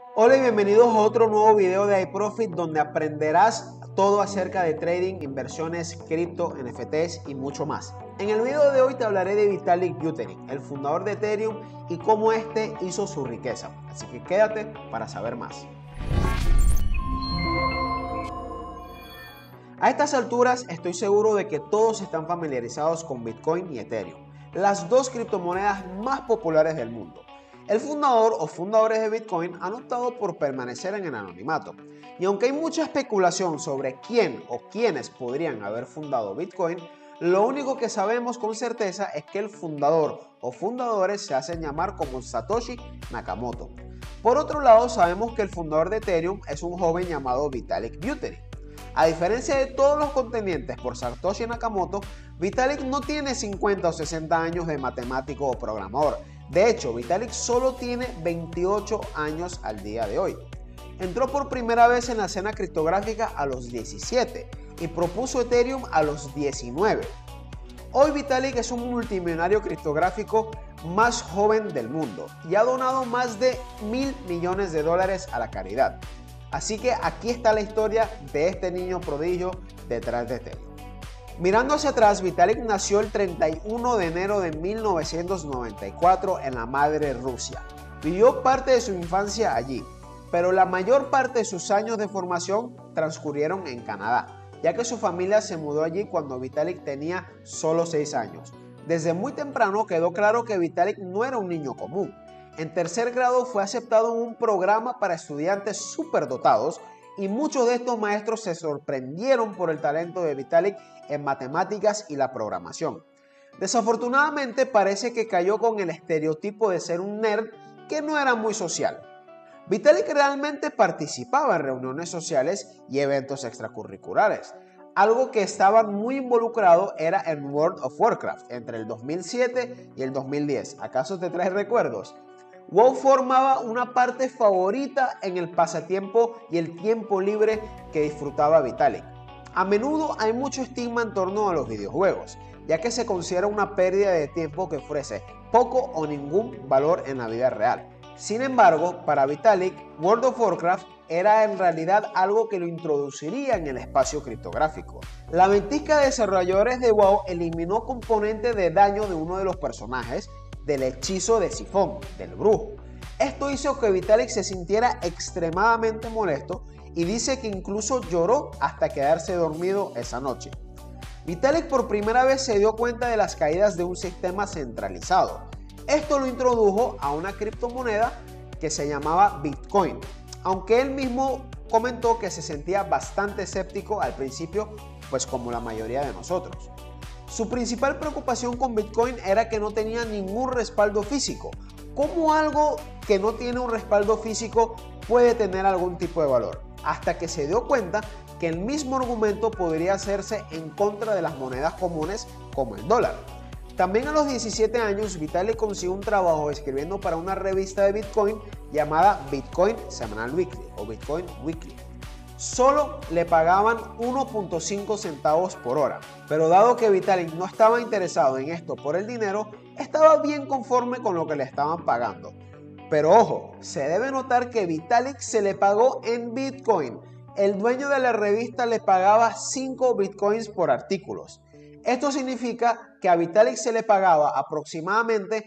Hola y bienvenidos a otro nuevo video de iProfit donde aprenderás todo acerca de trading, inversiones, cripto, NFTs y mucho más. En el video de hoy te hablaré de Vitalik Buterin, el fundador de Ethereum y cómo este hizo su riqueza. Así que quédate para saber más. A estas alturas estoy seguro de que todos están familiarizados con Bitcoin y Ethereum, las dos criptomonedas más populares del mundo. El fundador o fundadores de Bitcoin han optado por permanecer en el anonimato, y aunque hay mucha especulación sobre quién o quiénes podrían haber fundado Bitcoin, lo único que sabemos con certeza es que el fundador o fundadores se hacen llamar como Satoshi Nakamoto. Por otro lado, sabemos que el fundador de Ethereum es un joven llamado Vitalik Buterin. A diferencia de todos los contendientes por Satoshi Nakamoto, Vitalik no tiene 50 o 60 años de matemático o programador. De hecho, Vitalik solo tiene 28 años al día de hoy. Entró por primera vez en la escena criptográfica a los 17 y propuso Ethereum a los 19. Hoy Vitalik es un multimillonario criptográfico más joven del mundo y ha donado más de $1.000 millones a la caridad. Así que aquí está la historia de este niño prodigio detrás de Ethereum. Mirando hacia atrás, Vitalik nació el 31 de enero de 1994 en la madre Rusia. Vivió parte de su infancia allí, pero la mayor parte de sus años de formación transcurrieron en Canadá, ya que su familia se mudó allí cuando Vitalik tenía solo 6 años. Desde muy temprano quedó claro que Vitalik no era un niño común. En tercer grado fue aceptado en un programa para estudiantes superdotados y muchos de estos maestros se sorprendieron por el talento de Vitalik en matemáticas y la programación. Desafortunadamente parece que cayó con el estereotipo de ser un nerd que no era muy social. Vitalik realmente participaba en reuniones sociales y eventos extracurriculares. Algo que estaba muy involucrado era en World of Warcraft entre el 2007 y el 2010. ¿Acaso te traes recuerdos? WoW formaba una parte favorita en el pasatiempo y el tiempo libre que disfrutaba Vitalik. A menudo hay mucho estigma en torno a los videojuegos, ya que se considera una pérdida de tiempo que ofrece poco o ningún valor en la vida real. Sin embargo, para Vitalik, World of Warcraft era en realidad algo que lo introduciría en el espacio criptográfico. La ventisca de desarrolladores de WoW eliminó componentes de daño de uno de los personajes del hechizo de sifón, del brujo. Esto hizo que Vitalik se sintiera extremadamente molesto y dice que incluso lloró hasta quedarse dormido esa noche. Vitalik por primera vez se dio cuenta de las caídas de un sistema centralizado. Esto lo introdujo a una criptomoneda que se llamaba Bitcoin, aunque él mismo comentó que se sentía bastante escéptico al principio, pues como la mayoría de nosotros. Su principal preocupación con Bitcoin era que no tenía ningún respaldo físico. ¿Cómo algo que no tiene un respaldo físico puede tener algún tipo de valor? Hasta que se dio cuenta que el mismo argumento podría hacerse en contra de las monedas comunes como el dólar. También a los 17 años, Vitalik consiguió un trabajo escribiendo para una revista de Bitcoin llamada Bitcoin Semanal Weekly o Bitcoin Weekly. Solo le pagaban 1.5 centavos por hora, pero dado que Vitalik no estaba interesado en esto por el dinero, estaba bien conforme con lo que le estaban pagando. Pero ojo, se debe notar que Vitalik se le pagó en Bitcoin. El dueño de la revista le pagaba 5 Bitcoins por artículos. Esto significa que a Vitalik se le pagaba aproximadamente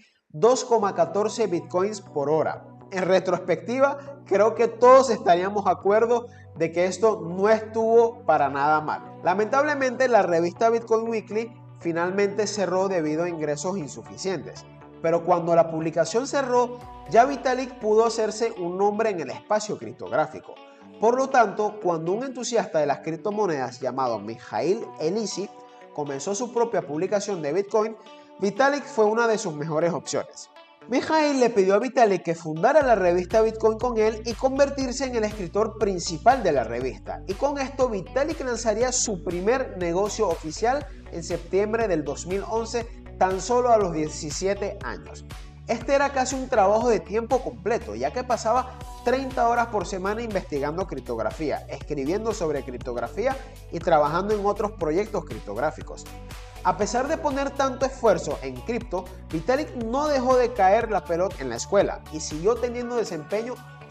2,14 Bitcoins por hora. En retrospectiva, creo que todos estaríamos de acuerdo de que esto no estuvo para nada mal. Lamentablemente, la revista Bitcoin Weekly finalmente cerró debido a ingresos insuficientes. Pero cuando la publicación cerró, ya Vitalik pudo hacerse un nombre en el espacio criptográfico. Por lo tanto, cuando un entusiasta de las criptomonedas llamado Mikhail Elisi comenzó su propia publicación de Bitcoin, Vitalik fue una de sus mejores opciones. Mikhail le pidió a Vitalik que fundara la revista Bitcoin con él y convertirse en el escritor principal de la revista. Y con esto Vitalik lanzaría su primer negocio oficial en septiembre del 2011, tan solo a los 17 años. Este era casi un trabajo de tiempo completo, ya que pasaba 30 horas por semana investigando criptografía, escribiendo sobre criptografía y trabajando en otros proyectos criptográficos. A pesar de poner tanto esfuerzo en cripto, Vitalik no dejó de caer la pelota en la escuela y siguió teniendo desempeño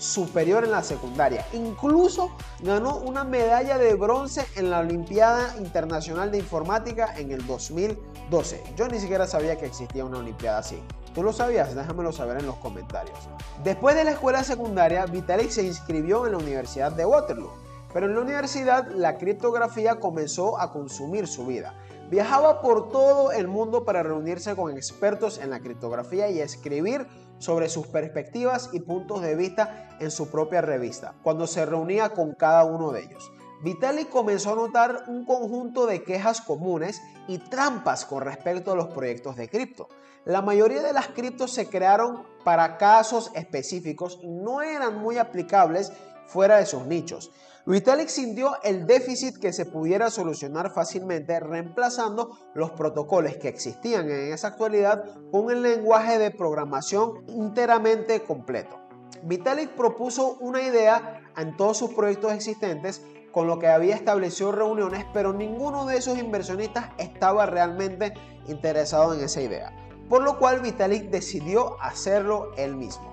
superior en la secundaria. Incluso ganó una medalla de bronce en la Olimpiada Internacional de Informática en el 2012. Yo ni siquiera sabía que existía una olimpiada así. ¿Tú lo sabías? Déjamelo saber en los comentarios. Después de la escuela secundaria, Vitalik se inscribió en la Universidad de Waterloo. Pero en la universidad la criptografía comenzó a consumir su vida. Viajaba por todo el mundo para reunirse con expertos en la criptografía y escribir sobre sus perspectivas y puntos de vista en su propia revista, cuando se reunía con cada uno de ellos. Vitalik comenzó a notar un conjunto de quejas comunes y trampas con respecto a los proyectos de cripto. La mayoría de las criptos se crearon para casos específicos y no eran muy aplicables fuera de sus nichos. Vitalik sintió el déficit que se pudiera solucionar fácilmente reemplazando los protocolos que existían en esa actualidad con el lenguaje de programación enteramente completo. Vitalik propuso una idea en todos sus proyectos existentes, con lo que había establecido reuniones, pero ninguno de esos inversionistas estaba realmente interesado en esa idea, por lo cual Vitalik decidió hacerlo él mismo.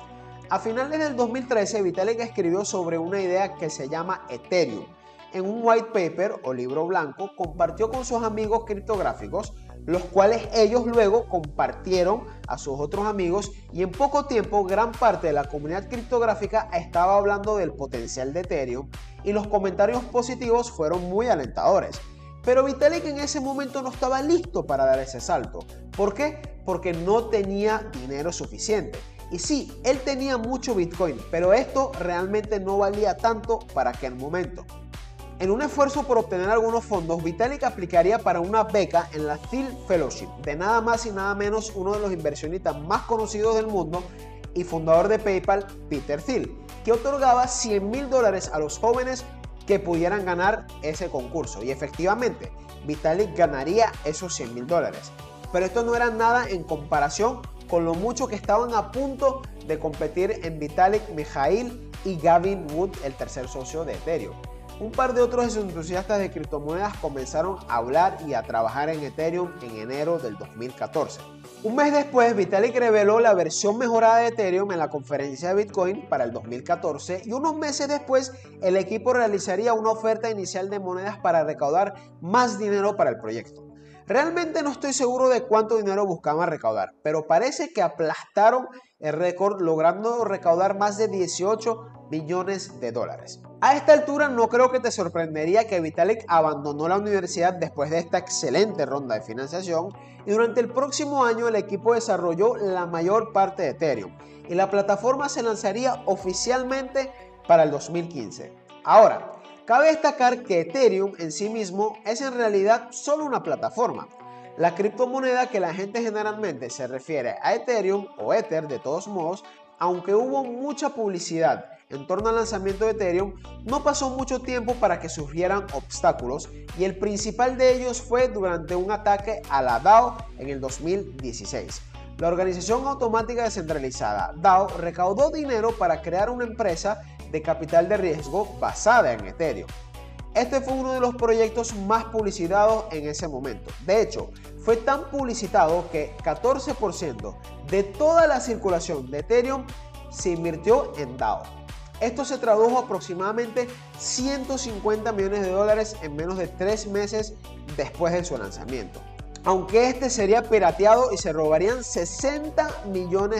A finales del 2013, Vitalik escribió sobre una idea que se llama Ethereum. En un white paper o libro blanco, compartió con sus amigos criptográficos, los cuales ellos luego compartieron a sus otros amigos, y en poco tiempo gran parte de la comunidad criptográfica estaba hablando del potencial de Ethereum y los comentarios positivos fueron muy alentadores. Pero Vitalik en ese momento no estaba listo para dar ese salto. ¿Por qué? Porque no tenía dinero suficiente. Y sí, él tenía mucho Bitcoin, pero esto realmente no valía tanto para aquel momento. En un esfuerzo por obtener algunos fondos, Vitalik aplicaría para una beca en la Thiel Fellowship de nada más y nada menos uno de los inversionistas más conocidos del mundo y fundador de PayPal, Peter Thiel, que otorgaba $100,000 a los jóvenes que pudieran ganar ese concurso. Y efectivamente, Vitalik ganaría esos $100,000. Pero esto no era nada en comparación con lo mucho que estaban a punto de competir en Vitalik, Mikhail y Gavin Wood, el tercer socio de Ethereum. Un par de otros entusiastas de criptomonedas comenzaron a hablar y a trabajar en Ethereum en enero del 2014. Un mes después, Vitalik reveló la versión mejorada de Ethereum en la conferencia de Bitcoin para el 2014 y unos meses después el equipo realizaría una oferta inicial de monedas para recaudar más dinero para el proyecto. Realmente no estoy seguro de cuánto dinero buscaban recaudar, pero parece que aplastaron el récord logrando recaudar más de $18 millones. A esta altura no creo que te sorprendería que Vitalik abandonó la universidad después de esta excelente ronda de financiación y durante el próximo año el equipo desarrolló la mayor parte de Ethereum y la plataforma se lanzaría oficialmente para el 2015. Ahora, cabe destacar que Ethereum en sí mismo es en realidad solo una plataforma. La criptomoneda que la gente generalmente se refiere a Ethereum o Ether de todos modos, aunque hubo mucha publicidad en torno al lanzamiento de Ethereum, no pasó mucho tiempo para que surgieran obstáculos y el principal de ellos fue durante un ataque a la DAO en el 2016. La organización automática descentralizada DAO recaudó dinero para crear una empresa de capital de riesgo basada en Ethereum. Este fue uno de los proyectos más publicitados en ese momento. De hecho, fue tan publicitado que 14% de toda la circulación de Ethereum se invirtió en DAO. Esto se tradujo a aproximadamente $150 millones en menos de 3 meses después de su lanzamiento. Aunque este sería pirateado y se robarían $60 millones.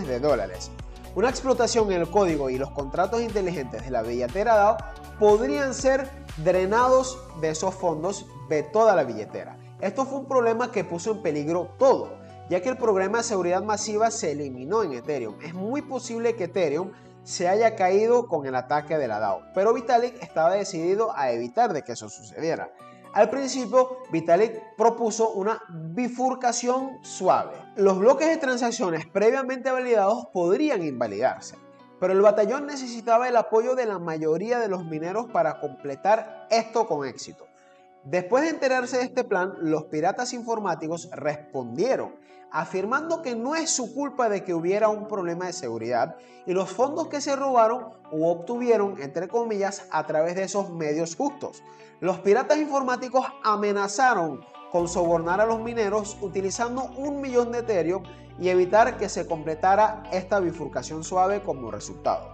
Una explotación en el código y los contratos inteligentes de la billetera DAO podrían ser drenados de esos fondos de toda la billetera. Esto fue un problema que puso en peligro todo, ya que el problema de seguridad masiva se eliminó en Ethereum. Es muy posible que Ethereum se haya caído con el ataque de la DAO, pero Vitalik estaba decidido a evitar de que eso sucediera. Al principio, Vitalik propuso una bifurcación suave. Los bloques de transacciones previamente validados podrían invalidarse, pero el batallón necesitaba el apoyo de la mayoría de los mineros para completar esto con éxito. Después de enterarse de este plan, los piratas informáticos respondieron, afirmando que no es su culpa de que hubiera un problema de seguridad y los fondos que se robaron o obtuvieron, entre comillas, a través de esos medios justos. Los piratas informáticos amenazaron con sobornar a los mineros utilizando 1 millón de Ethereum y evitar que se completara esta bifurcación suave como resultado.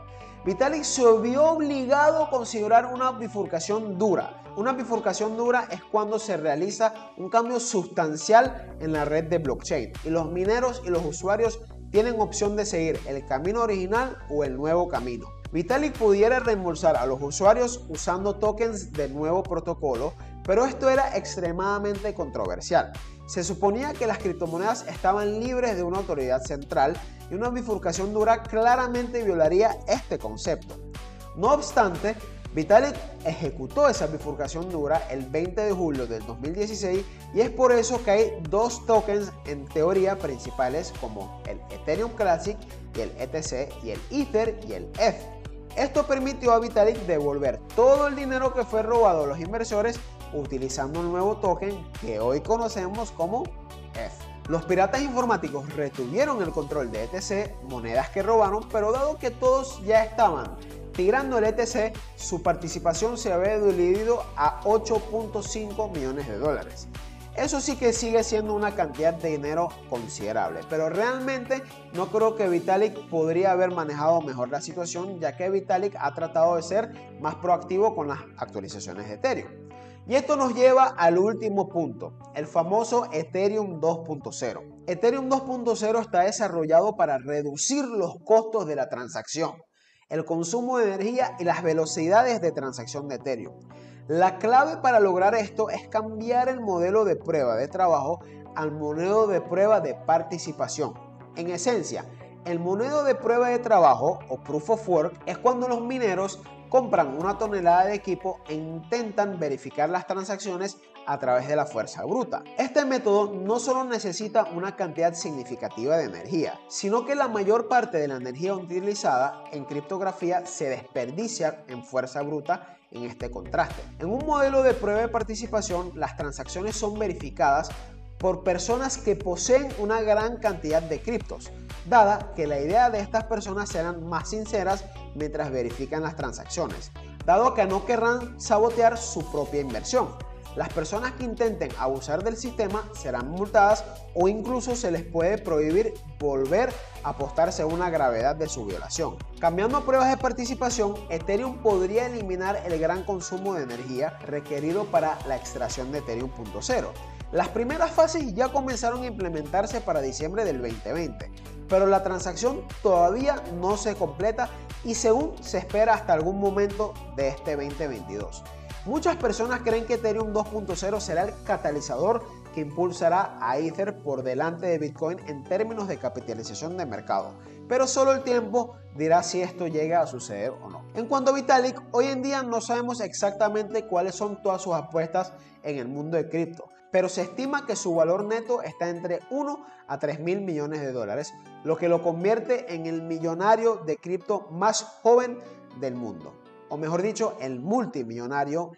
Vitalik se vio obligado a considerar una bifurcación dura. Una bifurcación dura es cuando se realiza un cambio sustancial en la red de blockchain y los mineros y los usuarios tienen opción de seguir el camino original o el nuevo camino. Vitalik pudiera reembolsar a los usuarios usando tokens del nuevo protocolo, pero esto era extremadamente controversial. Se suponía que las criptomonedas estaban libres de una autoridad central y una bifurcación dura claramente violaría este concepto. No obstante, Vitalik ejecutó esa bifurcación dura el 20 de julio del 2016 y es por eso que hay dos tokens en teoría principales como el Ethereum Classic y el ETC y el Ether y el ETH. Esto permitió a Vitalik devolver todo el dinero que fue robado a los inversores utilizando un nuevo token que hoy conocemos como ETH. Los piratas informáticos retuvieron el control de ETC, monedas que robaron, pero dado que todos ya estaban tirando el ETC, su participación se había diluido a 8.5 millones de dólares. Eso sí que sigue siendo una cantidad de dinero considerable, pero realmente no creo que Vitalik podría haber manejado mejor la situación, ya que Vitalik ha tratado de ser más proactivo con las actualizaciones de Ethereum. Y esto nos lleva al último punto, el famoso Ethereum 2.0. Ethereum 2.0 está desarrollado para reducir los costos de la transacción, el consumo de energía y las velocidades de transacción de Ethereum. La clave para lograr esto es cambiar el modelo de prueba de trabajo al modelo de prueba de participación. En esencia, el modelo de prueba de trabajo o Proof of Work es cuando los mineros compran una tonelada de equipo e intentan verificar las transacciones a través de la fuerza bruta. Este método no solo necesita una cantidad significativa de energía, sino que la mayor parte de la energía utilizada en criptografía se desperdicia en fuerza bruta en este contraste. En un modelo de prueba de participación, las transacciones son verificadas por personas que poseen una gran cantidad de criptos, dada que la idea de estas personas serán más sinceras mientras verifican las transacciones, dado que no querrán sabotear su propia inversión. Las personas que intenten abusar del sistema serán multadas o incluso se les puede prohibir volver a apostar según la gravedad de su violación. Cambiando a pruebas de participación, Ethereum podría eliminar el gran consumo de energía requerido para la extracción de Ethereum 2.0. Las primeras fases ya comenzaron a implementarse para diciembre del 2020, pero la transacción todavía no se completa y según se espera hasta algún momento de este 2022. Muchas personas creen que Ethereum 2.0 será el catalizador que impulsará a Ether por delante de Bitcoin en términos de capitalización de mercado, pero solo el tiempo dirá si esto llega a suceder o no. En cuanto a Vitalik, hoy en día no sabemos exactamente cuáles son todas sus apuestas en el mundo de cripto, pero se estima que su valor neto está entre 1 a 3 mil millones de dólares, lo que lo convierte en el millonario de cripto más joven del mundo. O mejor dicho, el multimilenario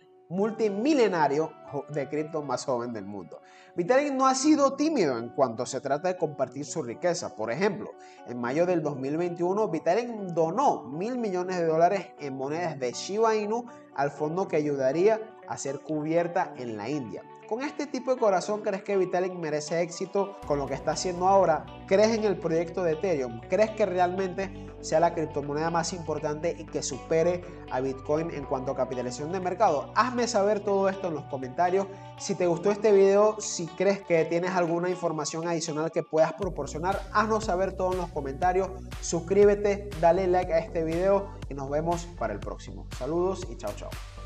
de cripto más joven del mundo. Vitalik no ha sido tímido en cuanto se trata de compartir su riqueza. Por ejemplo, en mayo del 2021, Vitalik donó $1.000 millones en monedas de Shiba Inu al fondo que ayudaría a ser cubierta en la India. Con este tipo de corazón, ¿crees que Vitalik merece éxito con lo que está haciendo ahora? ¿Crees en el proyecto de Ethereum? ¿Crees que realmente sea la criptomoneda más importante y que supere a Bitcoin en cuanto a capitalización de mercado? Hazme saber todo esto en los comentarios. Si te gustó este video, si crees que tienes alguna información adicional que puedas proporcionar, haznos saber todo en los comentarios. Suscríbete, dale like a este video y nos vemos para el próximo. Saludos y chao, chao.